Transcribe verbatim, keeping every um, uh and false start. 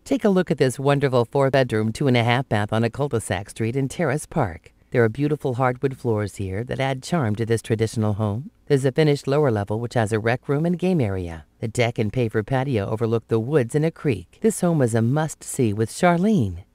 Take a look at this wonderful four-bedroom, two-and-a-half bath on a cul-de-sac street in Terrace Park. There are beautiful hardwood floors here that add charm to this traditional home. There's a finished lower level which has a rec room and game area. The deck and paver patio overlook the woods and a creek. This home is a must-see with Charlene.